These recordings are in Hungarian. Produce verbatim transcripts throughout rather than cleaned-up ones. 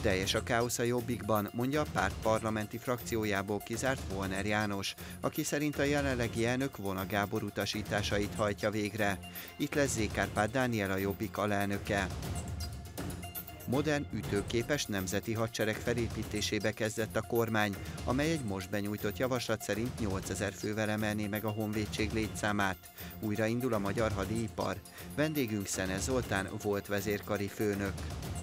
Teljes a káosz a Jobbikban, mondja a párt parlamenti frakciójából kizárt Volner János, aki szerint a jelenlegi elnök Vona Gábor utasításait hajtja végre. Itt lesz Zé Kárpát Dániel, a Jobbik alelnöke. Modern, ütőképes nemzeti hadsereg felépítésébe kezdett a kormány, amely egy most benyújtott javaslat szerint nyolcezer fővel emelné meg a honvédség létszámát. Újraindul a magyar hadipar. Vendégünk Szene Zoltán, volt vezérkari főnök.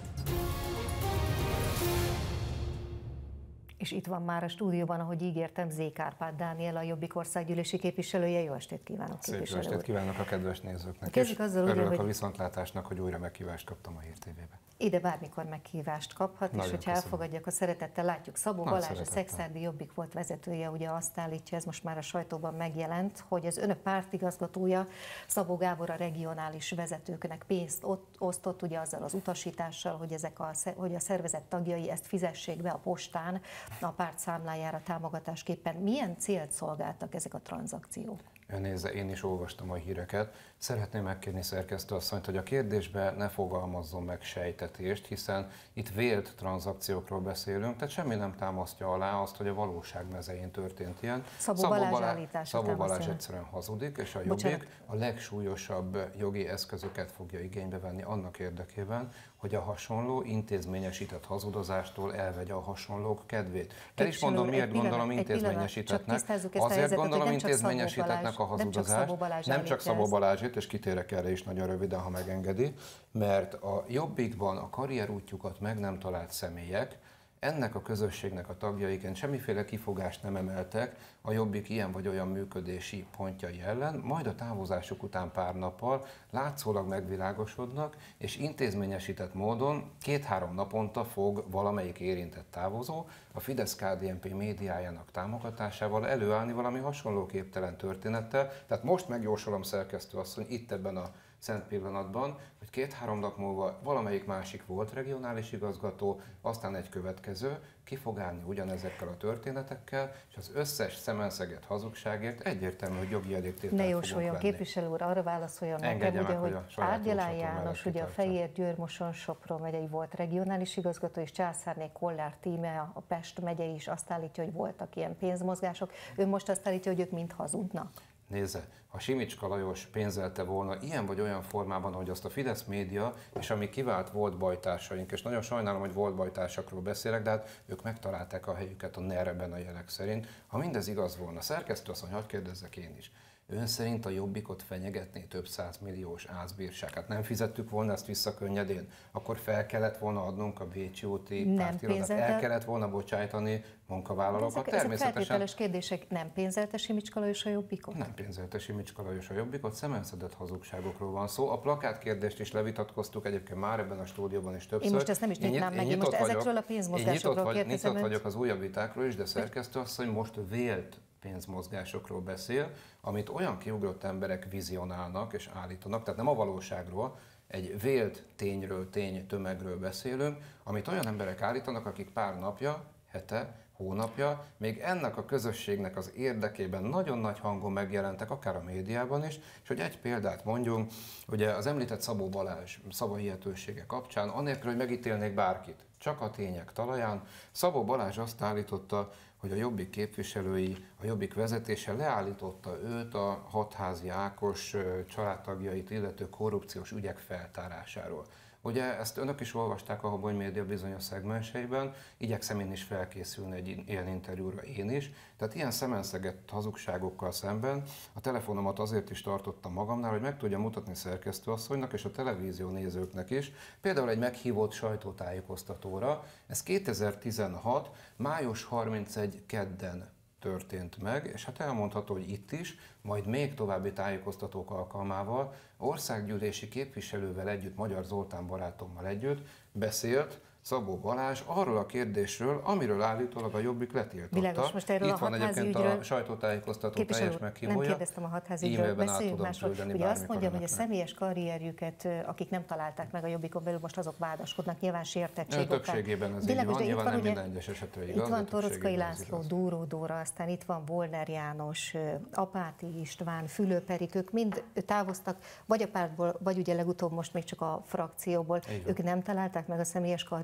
És itt van már a stúdióban, ahogy ígértem, Zé Kárpát Dániel, a Jobbik országgyűlési képviselője. Jó estét kívánok, Szép képviselő jó estét kívánok a kedves nézőknek. Kezdjük azzal, örülök ugye, a hogy viszontlátásnak, hogy újra meghívást kaptam a Hír té vébe. Ide bármikor meghívást kaphat, Nagyon és hogyha köszönöm. elfogadják a szeretettel, látjuk Szabó Nagy Balázs, a szeretettel. Szekszárdi Jobbik volt vezetője, ugye azt állítja, ez most már a sajtóban megjelent, hogy az önök pártigazgatója, Szabó Gábor, a regionális vezetőknek pénzt ott osztott, ugye azzal az utasítással, hogy, ezek a, hogy a szervezet tagjai ezt fizessék be a postán a párt számlájára támogatásképpen. Milyen célt szolgáltak ezek a tranzakciók? Nézze, én is olvastam a híreket. Szeretném megkérni szerkesztőasszonyt, hogy a kérdésbe ne fogalmazzon meg sejtetést, hiszen itt vélt tranzakciókról beszélünk, tehát semmi nem támasztja alá azt, hogy a valóság mezején történt ilyen. Szabó Balázs állítása Szabó Balázs támasztja. egyszerűen hazudik, és a Bocsánat. Jobbik a legsúlyosabb jogi eszközöket fogja igénybe venni annak érdekében, hogy a hasonló intézményesített hazudozástól elvegye a hasonlók kedvét. El is mondom, úr, miért egy pillanat, gondolom egy pillanat, intézményesítetnek. csak tisztázzuk ezt a Azért helyzetet, gondolom hogy nem csak Szabó intézményesítetnek a Balázs- nem csak hazudozást, Szabó Balázs nem csak állítja Szabó ezt. Balázsit, és kitérek erre is nagyon röviden, ha megengedi, mert a Jobbikban a karrierútjukat meg nem talált személyek, ennek a közösségnek a tagjaiként semmiféle kifogást nem emeltek a Jobbik ilyen vagy olyan működési pontjai ellen, majd a távozásuk után pár nappal látszólag megvilágosodnak, és intézményesített módon két-három naponta fog valamelyik érintett távozó a Fidesz-ká dé en pé médiájának támogatásával előállni valami hasonló képtelen történettel. Tehát most megjósolom, szerkesztő asszony, itt ebben a szent pillanatban, hogy két-három nap múlva valamelyik másik volt regionális igazgató, aztán egy következő, ki fog állni ugyanezekkel a történetekkel, és az összes szemenszegett hazugságért egyértelmű, hogy jogi elégtételt Ne fogunk jósoljon, venni. képviselő úr, arra válaszoljon nekem, Engedje ugye, meg, hogy hogy a saját Árgyalán jóslatom János, mellett ugye a kitartsak. Fejér Győr Moson Sopron megyei volt regionális igazgató, és Császárné Kollár Tíme, a Pest megye is azt állítja, hogy voltak ilyen pénzmozgások. Ő most azt állítja, hogy ők mind hazudnak. Nézze, ha Simicska Lajos pénzelte volna ilyen vagy olyan formában, hogy azt a Fidesz média, és ami kivált volt bajtársaink, és nagyon sajnálom, hogy volt bajtársakról beszélek, de hát ők megtalálták a helyüket a nerben a jelek szerint. Ha mindez igaz volna, szerkesztő asszony, hadd kérdezzek én is. Ön szerint a Jobbikot fenyegetné több százmilliós ázbírság? Hát nem fizettük volna ezt vissza könnyedén? Akkor fel kellett volna adnunk a Bécsi úti pártirodát, el kellett volna bocsájtani munkavállalókat? Ezek, ezek Természetesen... feltételes kérdések. Nem pénzelte Simicska Lajos a Jobbikot? Nem pénzelte Simicska Lajos a Jobbikot, szemenszedett hazugságokról van szó. A plakátkérdést is levitatkoztuk egyébként már ebben a stúdióban is többször. Én most ezt nem is nyitnám meg, én most vagyok, ezekről a pénzmozgásokról én kérdezem. Nyitott vagyok az újabb vitákról is, de szerkesztő asszony most vélt pénzmozgásokról beszél, amit olyan kiugrott emberek vizionálnak és állítanak, tehát nem a valóságról, egy vélt tényről, tény tömegről beszélünk, amit olyan emberek állítanak, akik pár napja, hete, hónapja, még ennek a közösségnek az érdekében nagyon nagy hangon megjelentek, akár a médiában is, és hogy egy példát mondjunk, ugye az említett Szabó Balázs szavahihetősége kapcsán, anélkül, hogy megítélnék bárkit, csak a tények talaján, Szabó Balázs azt állította, hogy a Jobbik képviselői, a Jobbik vezetése leállította őt a Hatházi Ákos családtagjait illető korrupciós ügyek feltárásáról. Ugye ezt önök is olvasták a Habony Média bizonyos szegmenseiben, igyekszem én is felkészülni egy ilyen interjúra én is, tehát ilyen szemenszegett hazugságokkal szemben a telefonomat azért is tartottam magamnál, hogy meg tudja mutatni szerkesztőasszonynak és a televízió nézőknek is, például egy meghívott sajtótájékoztatóra, ez kétezer-tizenhat. május harmincegyedikén kedden történt meg, és hát elmondható, hogy itt is, majd még további tájékoztatók alkalmával országgyűlési képviselővel együtt, Magyar Zoltán barátommal együtt beszélt Szabó Balázs arról a kérdésről, amiről állítólag a Jobbik letiltotta. Világos, most erről itt a van egyébként ügyről... a sajtótájékoztató Képviselő, teljes meghívója. nem kérdeztem a hatházi ügyről, E-mailben át beszéljünk tudom másról. küldeni Ugye azt bármikor mondja, hogy a önöknek. személyes karrierjüket, akik nem találták meg a Jobbikon belül, most azok vádaskodnak, nyilván sértettség okán. Többségében ez így Világos, van, de itt nyilván van, nem ugye, minden egyes esetre igaz. itt van de Torockai többségében ez László, igaz. Dúró Dóra, aztán itt van Volner János, Apáti István, Fülöp Erik, ők mind távoztak, vagy a pártból, vagy ugye legutóbb most még csak a frakcióból. Ők nem találták meg a személyes karrierjüket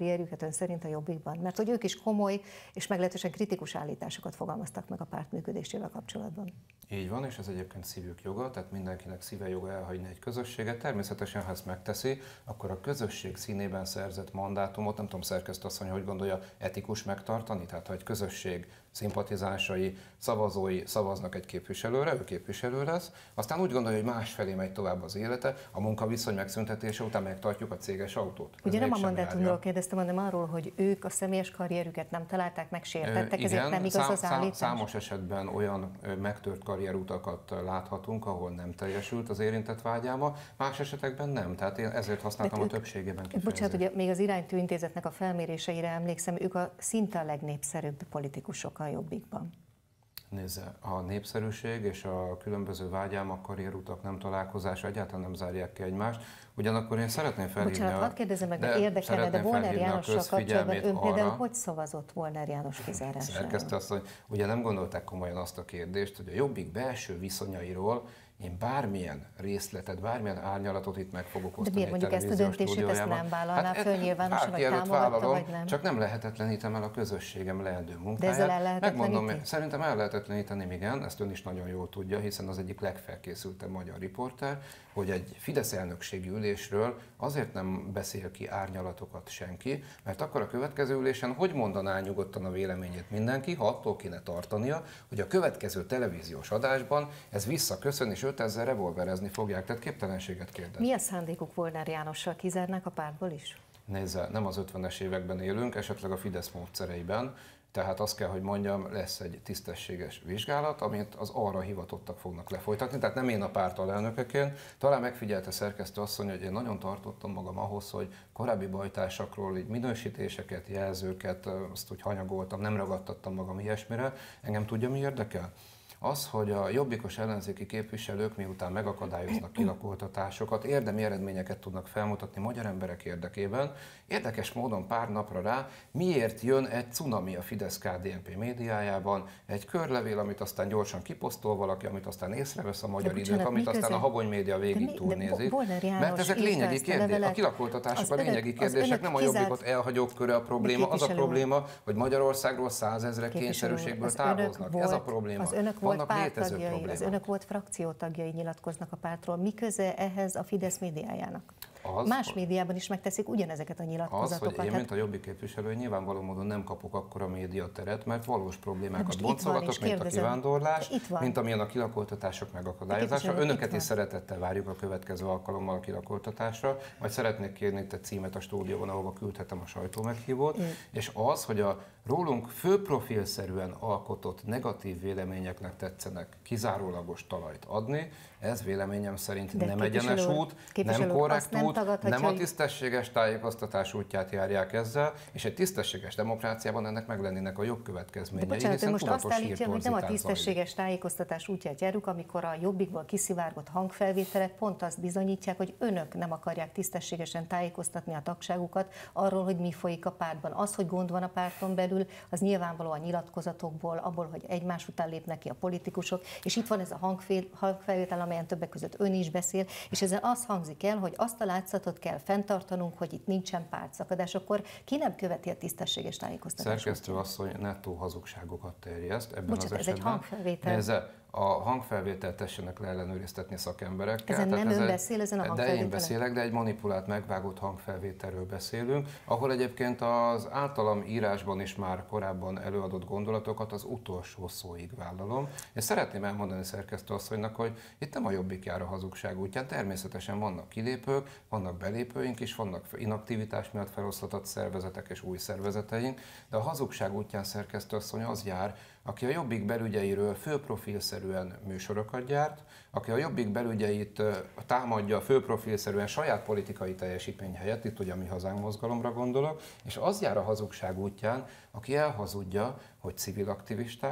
karrierjüket ön szerint a Jobbikban? Mert hogy ők is komoly és meglehetősen kritikus állításokat fogalmaztak meg a párt működésével kapcsolatban. Így van, és ez egyébként szívük joga, tehát mindenkinek szíve joga elhagyni egy közösséget. Természetesen, ha ezt megteszi, akkor a közösség színében szerzett mandátumot, nem tudom, szerkesztő asszony, hogy gondolja, etikus megtartani? Tehát ha egy közösség szimpatizánsai, szavazói szavaznak egy képviselőre, ő képviselő lesz, aztán úgy gondolja, hogy másfelé megy tovább az élete, a munkaviszony megszüntetése után megtartjuk a céges autót. Ugye nem a mandátumról kérdeztem, hanem arról, hogy ők a személyes karrierüket nem találták meg, sértettek, Igen, ezért nem igaz szám, az állítás? Számos esetben olyan megtört karrierutakat láthatunk, ahol nem teljesült az érintett vágyába, más esetekben nem, tehát én ezért használtam ők, a többségében kifejezést. Bocsánat, ugye még az Iránytű Intézetnek a felméréseire emlékszem, ők a szinte a legnépszerűbb politikusok a Jobbikban. Nézze, a népszerűség és a különböző vágyálmak, karrierutak nem találkozása egyáltalán nem zárják ki egymást. Ugyanakkor én szeretném felhívni Bocsánat, a... hadd kérdezem meg, de érdekelne, de Volner Jánossal kapcsolatban ön például arra, hogy szavazott Volner János kizárására? Szerkesztő azt, hogy ugye nem gondolták komolyan azt a kérdést, hogy a Jobbik belső viszonyairól én bármilyen részletet, bármilyen árnyalatot itt meg fogok osztani. De miért mondjuk ezt a döntését ezt nem vállalná hát föl nyilvánosan, vagy támogatta, vagy nem? Csak nem lehetetlenítem el a közösségem leendő munkáját. De ezzel el lehetetleníti? Megmondom, szerintem el lehetetleníteni, igen, ezt ön is nagyon jól tudja, hiszen az egyik legfelkészültebb magyar riporter, hogy egy Fidesz elnökségi ülésről azért nem beszél ki árnyalatokat senki, mert akkor a következő ülésen hogy mondaná nyugodtan a véleményét mindenki, ha attól kéne tartania, hogy a következő televíziós adásban ez visszaköszön, és őt ezzel revolverezni fogják, tehát képtelenséget kérdez. Mi a szándékuk Volner Jánossal, kizárnak a pártból is? Nézze, nem az ötvenes években élünk, esetleg a Fidesz módszereiben, tehát azt kell, hogy mondjam, lesz egy tisztességes vizsgálat, amit az arra hivatottak fognak lefolytatni, tehát nem én a párt alelnökeként. Talán megfigyelte szerkesztő asszony, hogy én nagyon tartottam magam ahhoz, hogy korábbi bajtársakról így minősítéseket, jelzőket, azt úgy hanyagoltam, nem ragadtattam magam ilyesmire. Engem tudja, mi érdekel? Az, hogy a jobbikos ellenzéki képviselők miután megakadályoznak kilakoltatásokat, érdemi eredményeket tudnak felmutatni magyar emberek érdekében, érdekes módon pár napra rá miért jön egy cunami a Fidesz-ká dé en pé médiájában, egy körlevél, amit aztán gyorsan kiposztol valaki, amit aztán észrevesz a Magyar Idők, amit aztán a Habony média végig túlnézik. Mert ezek lényegi kérdések. A kilakoltatások a lényegi kérdések, nem a jobbikot elhagyók köre a probléma. Az a probléma, hogy Magyarországról százezrek kényszerűségből távoznak. Ez a probléma. Volt párttagjai, az önök volt frakciótagjai nyilatkoznak a pártról. Mi köze ehhez a Fidesz médiájának? Az, Más médiában is megteszik ugyanezeket a nyilatkozatokat. Az, hogy én, mint a Jobbik képviselő, nyilvánvaló módon nem kapok akkora médiateret, mert valós problémákat boncolgatok, mint a kivándorlás, mint amilyen a kilakoltatások megakadályozása. Önöket is szeretettel várjuk a következő alkalommal a kilakoltatásra, majd szeretnék kérni itt egy címet a stúdióban, ahova küldhetem a sajtómeghívót, mm. és az, hogy a rólunk főprofilszerűen alkotott negatív véleményeknek tetszenek kizárólagos talajt adni, ez véleményem szerint De nem egyenes út, nem korrekt út, nem, nem a tisztességes tájékoztatás útját járják ezzel, és egy tisztességes demokráciában ennek meg lennének a jogkövetkezményei. De bocsánat, ön most azt állítja, hogy nem a tisztességes tájékoztatás útját járjuk, amikor a Jobbikból kiszivárgott hangfelvételek pont azt bizonyítják, hogy önök nem akarják tisztességesen tájékoztatni a tagságukat arról, hogy mi folyik a pártban. Az, hogy gond van a párton belül, az nyilvánvaló a nyilatkozatokból, abból, hogy egymás után lépnek ki a politikusok, és itt van ez a hangfelvétel, amelyen többek között ön is beszél, és ezen az hangzik el, hogy azt a látszatot kell fenntartanunk, hogy itt nincsen pártszakadás, akkor ki nem követi a tisztességes tájékoztatást? Szerkesztő asszony nettó hazugságokat terjeszt ebben Bocsánat, az esetben. Ez egy hangfelvétel. Nézze, a hangfelvételt tessenek le ellenőriztetni szakemberekkel. Ezen nem ön beszél, ezen a De hangfelvételen? én beszélek, de egy manipulált, megvágott hangfelvételről beszélünk, ahol egyébként az általam írásban is már korábban előadott gondolatokat az utolsó szóig vállalom. És szeretném elmondani szerkesztő asszonynak, hogy itt nem a Jobbik jár a hazugság útján, természetesen vannak kilépők, vannak belépőink is, vannak inaktivitás miatt feloszlatott szervezetek és új szervezeteink, de a hazugság útján szerkesztő asszony az jár, aki a Jobbik belügyeiről főprofilszerűen műsorokat gyárt, aki a Jobbik belügyeit támadja főprofilszerűen saját politikai teljesítmény helyett, itt ugye a Mi Hazánk mozgalomra gondolok, és az jár a hazugság útján, aki elhazudja, hogy civil aktivisták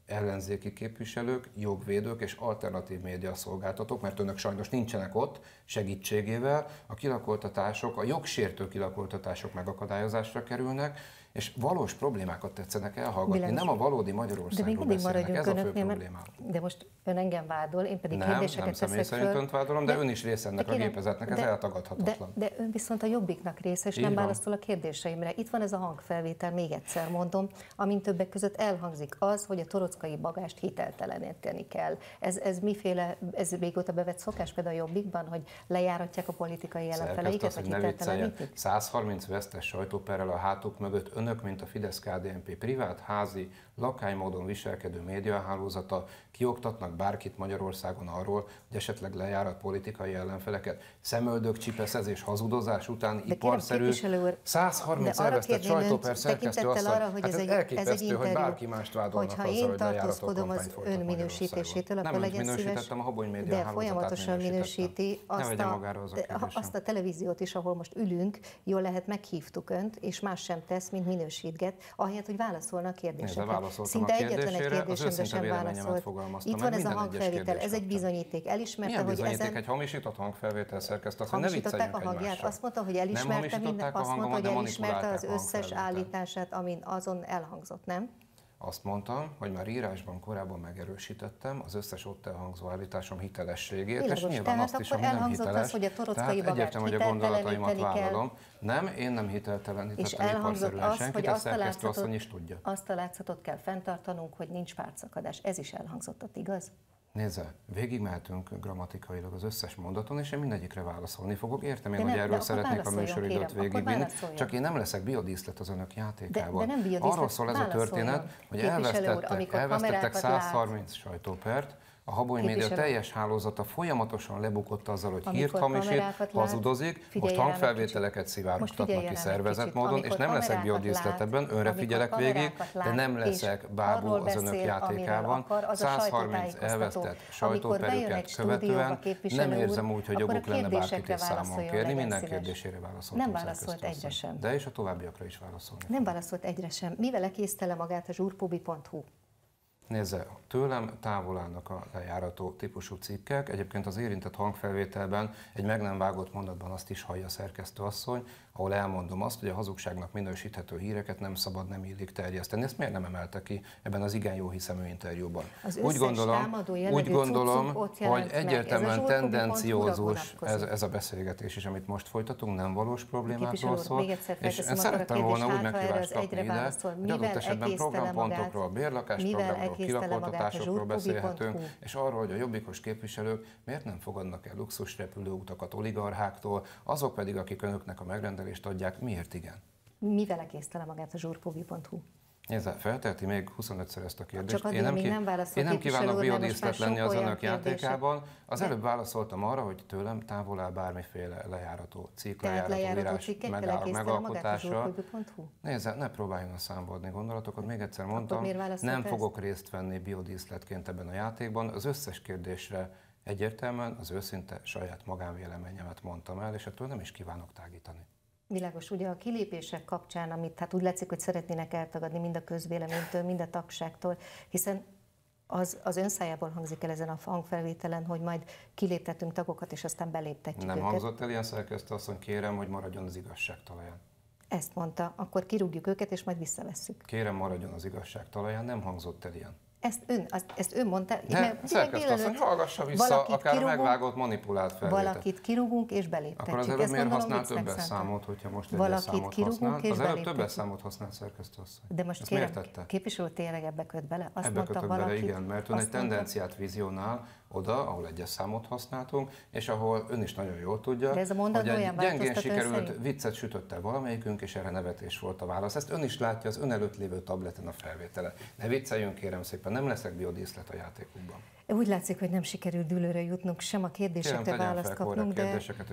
ellenzéki képviselők, jogvédők és alternatív média szolgáltatók, mert önök sajnos nincsenek ott, segítségével a kilakoltatások, a jogsértő kilakoltatások megakadályozásra kerülnek, és valós problémákat tetszenek elhallgatni, Bilányos. Nem a valódi Magyarországról beszélnek, ez a fő problémám. De most ön engem vádol, én pedig nem, kérdéseket nem teszek személy szerint önt vádolom, de, de ön is része ennek a gépezetnek, ez de, eltagadhatatlan. De, de ön viszont a Jobbiknak része, és Így nem van. válaszol a kérdéseimre. Itt van ez a hangfelvétel, még egyszer mondom, amint többek között elhangzik az, hogy a torockai bagást hitelteleníteni kell. Ez, ez miféle, ez régóta bevett szokás például a Jobbikban, hogy lejáratják a politikai ellenfeleiket, vagy hiteltelenítik? száz harminc vesztes sajtóperrel a hátuk mögött önök, mint a Fidesz-ká dé en pé privát, házi, lakálymódon viselkedő médiahálózata kioktatnak bárkit Magyarországon arról, hogy esetleg lejárat politikai ellenfeleket. Szemöldök, csipeszezés, hazudozás után iparszerű száz harminc elvesztett sajtóper szerkesztő asszony. Hát ez, ez elképesztő, hogy bárki mást vádolnak azzal, hogy lejárató kampányt folytat ön minősítésétől, nem akkor önt legyen minősítettem, a Habony média de folyamatosan minősíti azt a, azt a televíziót is, ahol most ülünk, jól lehet meghívtuk önt, és más sem tesz, mint minősítget, ahelyett, hogy válaszolna a kérdésekre. Szinte egyetlen egy kérdésemre sem válaszolt. Itt van ez a hangfelvétel, ez egy bizonyíték. Elismerte, Milyen hogy bizonyíték? ezen... Egy hamisított hangfelvétel szerkesztő, azt ne hamisították a hangját, egymással. azt mondta, hogy elismerte, minden, azt mondta, hogy elismerte az összes hangfelvételt. állítását, amin azon elhangzott, nem? Azt mondtam, hogy már írásban korábban megerősítettem az összes ott elhangzó állításom hitelességét, Világos, és nyilván azt is, ami nem hiteles. Az, hogy a torockai tehát egyértelmű, hogy a gondolataimat vállalom. Nem, én nem hiteltelenítettem iparszerűen senkit, ezt szerkesztő asszony is tudja. Azt a látszatot kell fenntartanunk, hogy nincs pártszakadás. Ez is elhangzott, igaz? Nézze, végigmehetünk grammatikailag az összes mondaton, és én mindegyikre válaszolni fogok. Értem én, de hogy nem, erről szeretnék a műsoridőt végigvinni, csak én nem leszek biodíszlet az önök játékában. De, de nem biodíszlet, arról szól ez a történet, hogy elvesztettek, elvesztettek száz harminc sajtópert, a Habony média teljes hálózata folyamatosan lebukott azzal, hogy hírt hamisít, hazudozik, most hangfelvételeket szivárogtatnak ki szervezett módon, és nem leszek biodíszlet ebben, önre figyelek végig, de nem leszek bábú az önök játékában. száz harminc elvesztett sajtóperüket követően nem érzem úgy, hogy joguk lenne bárkit is számon kérni, minden kérdésére válaszoltam. Nem válaszolt egyre sem. De és a továbbiakra is válaszolni. Nem válaszolt egyre sem. Mivel ekésztele magát a zsurpobi pont hu? Nézze, tőlem távol állnak a lejárató típusú cikkek. Egyébként az érintett hangfelvételben egy meg nem vágott mondatban azt is hallja a szerkesztőasszony, ahol elmondom azt, hogy a hazugságnak minősíthető híreket nem szabad, nem illik terjeszteni. Ezt miért nem emelte ki ebben az igen jó hiszemű interjúban? Úgy gondolom, úgy gondolom hogy egyértelműen tendenciózus ez, ez a beszélgetés is, amit most folytatunk, nem valós problémákról szól. És én szerettem volna úgy meghívást kapni ide, hogy adott esetben programpontokról, bérlakásprogramról, kilakoltatásokról beszélhetünk, és arról, hogy a jobbikos képviselők miért nem fogadnak el luxusrepülőutakat oligarcháktól, azok pedig, akik önöknek a megrendelést adják, miért igen? Mivel ekésztele magát a zsurpobi pont hu? Nézze, felteheti még huszonötször ezt a kérdést. Csak én nem, ki, nem, nem, én nem kívánok biodíszlet lenni az önök játékában. Az előbb válaszoltam arra, hogy tőlem távol áll bármiféle lejárató cikk, lejárató írás megalkotása. Nézze, ne próbáljon a számolni gondolatokat. Még egyszer mondtam, nem fogok részt venni biodíszletként ebben a játékban. Az összes kérdésre egyértelműen az őszinte saját magánvéleményemet mondtam el, és ettől nem is kívánok tágítani. Világos, ugye a kilépések kapcsán, amit hát úgy látszik, hogy szeretnének eltagadni mind a közvéleménytől, mind a tagságtól, hiszen az, az ön szájából hangzik el ezen a hangfelvételen, hogy majd kiléptettünk tagokat, és aztán beléptetjük Nem őket. hangzott el ilyen szerkesztő asszony, kérem, hogy maradjon az igazság talaján. Ezt mondta, akkor kirúgjuk őket, és majd visszavesszük. Kérem, maradjon az igazság talaján, nem hangzott el ilyen. Ezt ön, ezt ön mondta. De szerkesztő asszony, hallgassa vissza, akár kirúgunk, megvágott, manipulált felvételt. Valakit kirúgunk és beléptetjük. Akkor az előbb miért használ többes számot, hogyha most egyes számot használ? Az előbb többes számot használ szerkesztő asszony. De most ezt kérem, miért tette? Képviselő tényleg ebbe köt bele? Azt ebbe mondta, kötött valakit, bele, igen, mert ön egy tendenciát vizionál oda, ahol egyes számot használtunk, és ahol ön is nagyon jól tudja, hogy egy gyengén sikerült viccet sütött el valamelyikünk, és erre nevetés volt a válasz. Ezt ön is látja az ön előtt lévő tableten a felvétele. Ne vicceljünk, kérem szépen, nem leszek biodíszlet a játékukban. Úgy látszik, hogy nem sikerült dűlőre jutnunk, sem a kérdésekre választ kapnunk, de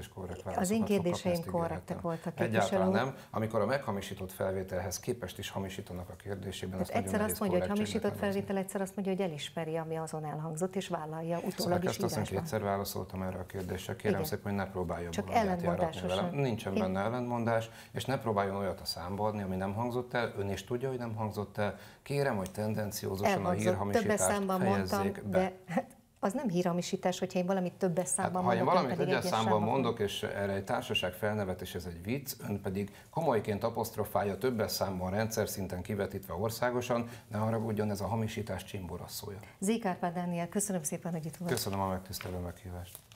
az én kérdéseim korrektek voltak. Egyáltalán nem. Amikor a meghamisított felvételhez képest is hamisítanak a kérdésében, azt egyszer azt mondja, hogy hamisított felvétel, egyszer azt mondja, hogy elismeri, ami azon elhangzott, és vállalja utólag is írásban. Azt kétszer válaszoltam erre a kérdésre. Kérem szépen, hogy ne próbáljon csak valamit járatni velem. Nincsen benne ellentmondás, és ne próbáljon olyat a számba adni, ami nem hangzott el. Ön is tudja, hogy nem hangzott el. Kérem, hogy tendenciózusan a elhangzott, többes számban mondtam, be. de hát az nem hírhamisítás, hogyha én valamit többes számban hát, mondok. Ha én valamit egyes számban mondok, és erre egy társaság felnevet, és ez egy vicc, ön pedig komolyként apostrofálja többes számban rendszer szinten kivetítve országosan, ne haragudjon, ez a hamisítás csimborasszója. Zék Árpád Dániel, köszönöm szépen, hogy itt volt. Köszönöm a megtisztelő meghívást.